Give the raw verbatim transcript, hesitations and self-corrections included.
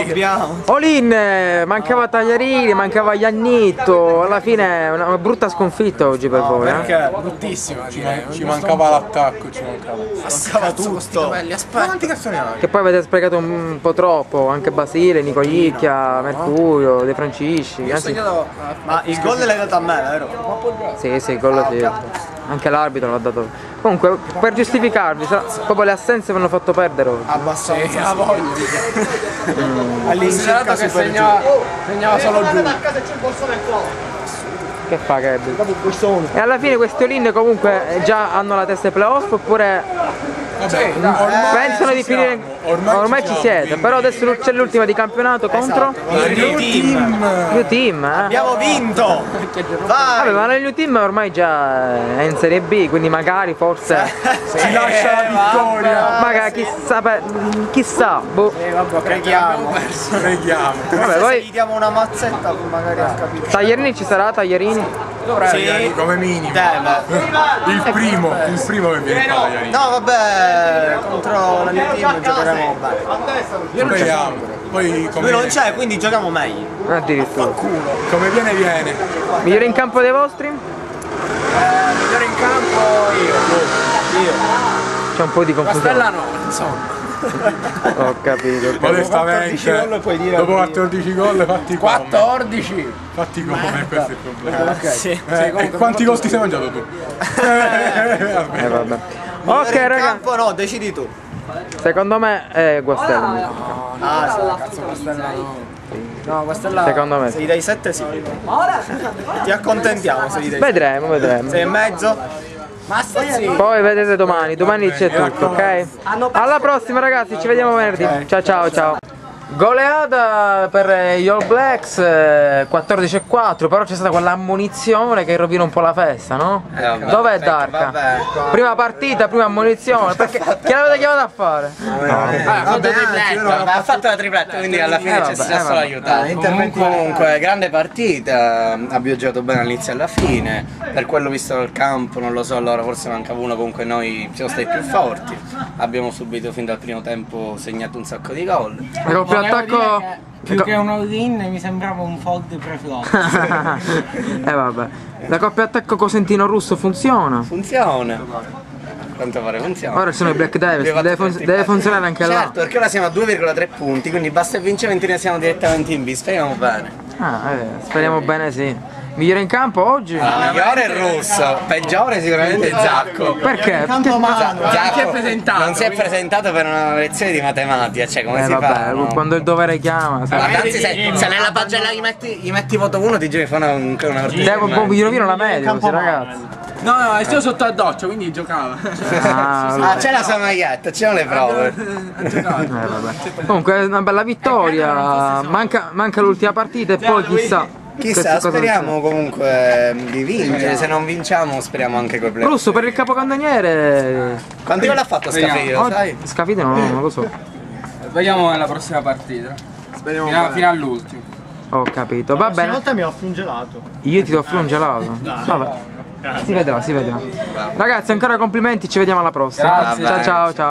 Dobbiamo. Olin, mancava Tagliarini, mancava Iannitto, alla fine una, una brutta sconfitta oggi per voi, Perché? eh? Bruttissima. Ci, ci mancava l'attacco, ci mancava. Mancava tutto. Quanti cazzoni hai? Che poi avete sprecato un po' troppo, anche Basile, Nicolicchia, Mercurio, De Francisci. Anzi, Ma il gol l'hai dato a me, vero? sì, sì, il gol sì. Anche l'arbitro l'ha dato. Comunque, per giustificarvi, sa- proprio le assenze mi hanno fatto perdere oggi. Abbastanza. Sì, a voglia. Considerato All'incirca che super segnava, segnava solo giù. Che fa che E alla fine questi Olin comunque già hanno la testa ai playoff oppure Vabbè, ormai pensano di ci siamo, finire? Ormai, Ormai ci ci siamo, siete, quindi- però adesso c'è l'ultima di campionato contro Il New Team. New Team, eh? Abbiamo vinto. Vabbè, Vai. ma il New Team ormai già è in Serie B, quindi magari forse Ci lascia la vittoria. magari chissà, per- chissà, boh. Preghiamo. Preghiamo. Vabbè, Se poi gli diamo una mazzetta magari ha capito. Tagliarini ci sarà, Tagliarini? Sì. Come minimo. Deve. Il primo, il primo che viene qua Tagliarini. No vabbè, contro la New Team giocheremo bene. Speriamo. Poi Lui come, non c'è, quindi giochiamo meglio. Addirittura. come viene viene. Migliore in campo dei vostri? Migliore in campo io. Io. C'è un po' di confusione. no, insomma. Ho capito. Modestamente, gol puoi dire dopo io. quattordici gol fatti come. quattordici. Fatti come, questo è il problema. Ok. Sì. Eh, e quanti gol ti sei mangiato tu? Eh, vabbè. Ok in raga, campo no, decidi tu. secondo me è Guastello. Ah, sì, cazzo Guastella no. No, Guastella. Secondo me Se sì. gli dai sette sì. Ti accontentiamo se gli dai. Vedremo, vedremo. sei e mezzo. Masterzi. Poi vedete domani, domani c'è tutto, ok? Alla prossima ragazzi, ci vediamo venerdì. Ciao ciao ciao. Goleata per gli All Blacks eh, quattordici a quattro, però c'è stata quell'ammonizione che rovina un po' la festa, no? Eh, vabbè. Dov'è Vabbè, Darka? vabbè. Prima partita, prima ammonizione, perché che l'avete chiamato a fare? Ha fatto tripletta, ha fatto la tripletta, quindi alla fine Eh, ci vabbè, sta eh, solo vabbè. aiutato. Comunque, grande partita, abbiamo giocato bene all'inizio e alla fine, per quello visto dal campo, non lo so, allora forse mancava uno, comunque noi siamo stati più forti, abbiamo subito fin dal primo tempo segnato un sacco di gol. Il doppio attacco. Più che un all-in mi sembrava un fold pre-flop. Eh vabbè. La coppia attacco Cosentino Russo funziona? Funziona. A quanto pare funziona. Ora ci sono i Black Devils, deve, fun- deve funzionare anche là. Certo, perché ora siamo a due virgola tre punti, quindi basta vincere e ne siamo direttamente in B, speriamo bene. Ah, eh, speriamo bene sì. Migliore in campo oggi? Il migliore è il Rosso, peggiore sicuramente è Zacco. Perché? Zacco non si è presentato per una lezione di matematica, cioè come Eh si vabbè, fa? No? quando il dovere chiama, sai. Guarda, anzi, se, se nella pagella gli metti, gli metti voto uno ti giri fuori un, una partita. Devo un po' mi rovino la media così ragazzi. No, no, è stato sotto la doccia, quindi giocava. Ah, Ah, c'è la sua maglietta, c'erano le prove. eh, vabbè. Comunque è una bella vittoria, manca, manca l'ultima partita e poi chissà. Chissà, che cosa speriamo comunque di vincere, se non vinciamo speriamo anche coi play. Russo per il capocannoniere. Quanti gol ha fatto Scafiro, Oh, sai? Scafide no, non lo so. Vediamo nella prossima partita. Speriamo Fino, bene. fino all'ultimo. Ho capito, va bene. Stavolta mi offro un gelato. Io ti offro un gelato. Vabbè. Si vedrà, si vedrà. Ragazzi, ancora complimenti, ci vediamo alla prossima. Grazie. Ciao ciao ciao.